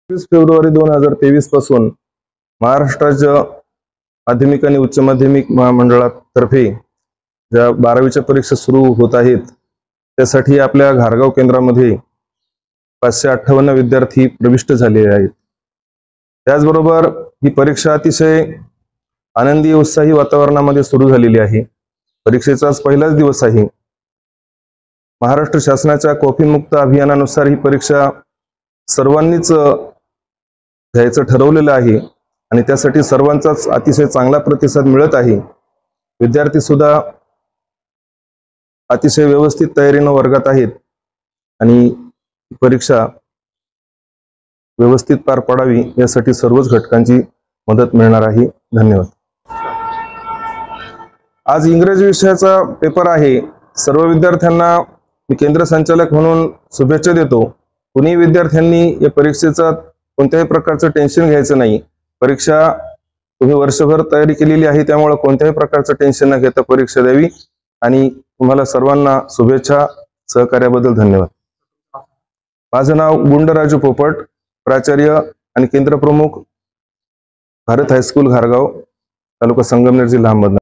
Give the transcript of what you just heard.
21 February 2023 पासून महाराष्ट्र राज्य माध्यमिक आणि उच्च माध्यमिक महामंडळातर्फे ज्या 12वीच्या परीक्षा सुरू होत आहेत त्यासाठी आपल्या घारगाव केंद्रामध्ये 558 विद्यार्थी प्रविष्ट झालेले आहेत। त्याचबरोबर ही परीक्षा अतिशय आनंदी उत्साही वातावरणामध्ये सुरू झालेली आहे। परीक्षेचा आज पहिलाच दिवस आहे। महाराष्ट्र शासनाच्या कॉफी मुक्त अभियानानुसार ही परीक्षा सर्वांनीच घ्यायचं ठरवलेलं आहे आणि त्यासाठी सर्वांचाच अतिशय चांगला प्रतिसाद मिळत आहे। विद्यार्थी सुद्धा अतिशय व्यवस्थित तयारीने वर्गात आहेत आणि परीक्षा व्यवस्थित पार पडावी यासाठी सर्वच घटकांची मदत मिळणार आहे। धन्यवाद। आज इंग्रजी विषयाचा पेपर आहे। सर्व विद्यार्थ्यांना मी केंद्र संचालक म्हणून शुभेच्छा देतो। कुणी विद्यार्थ्यांनी या परीक्षेचा कोणत्याही प्रकारचं टेन्शन घ्यायचं नाही। परीक्षा तुम्ही वर्षभर तयारी केलेली आहे, त्यामुळे कोणत्याही प्रकारचं टेन्शन न घेता परीक्षा द्यावी आणि तुम्हाला सर्वांना शुभेच्छा। सहकार्याबद्दल धन्यवाद। माझं नाव गुंडराजू पोपट, प्राचार्य आणि केंद्र प्रमुख भारत हायस्कूल घारगाव, तालुका संगमनेर, जिल्हा अहमदनगर।